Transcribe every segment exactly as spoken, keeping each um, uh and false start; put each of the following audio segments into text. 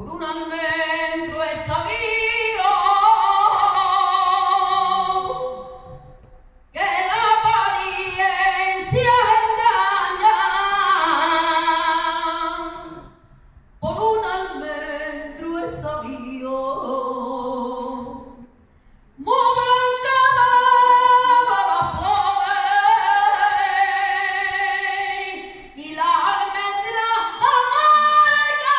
Por un almendro he sabido que la apariencia engaña. Por un almendro he sabido muy blanca daba las flores y la almendra amarga,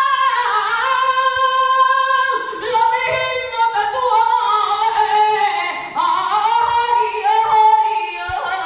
lo mismo que tu amores. Ay, ay,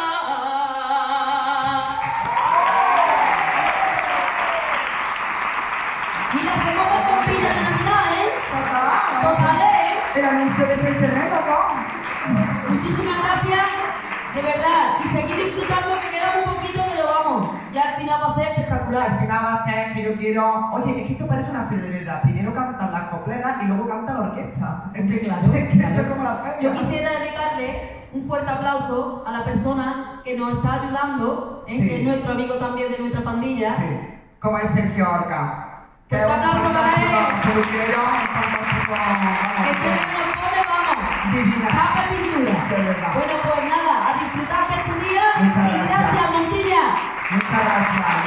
ay. Y la hacemos con pompilla de Navidad, ¿eh? Total. Total, ¿eh? El anuncio de seis semanas, ¿no? Muchísimas gracias, de verdad, y seguid disfrutando, que queda muy poquito, pero vamos, ya al final va a ser Al espectacular. final va a ser que yo quiero... Oye, es que esto parece una feria de verdad. Primero cantan las copleras y luego canta la orquesta. Es Hombre, que, claro, es que claro. esto es como la feria. Yo quisiera dedicarle un fuerte aplauso a la persona que nos está ayudando, ¿eh? Sí. Que es nuestro amigo también de nuestra pandilla. Sí, como es Sergio Orca. Que es Fuerte un aplauso para fantástico él. peluquero, un fantástico... vamos, Este que- no nos pone, vamos, Divina. chapa pintura. De verdad. Bueno, pues nada, a disfrutar de tu día Muchas y gracias. gracias, Montilla. Muchas gracias.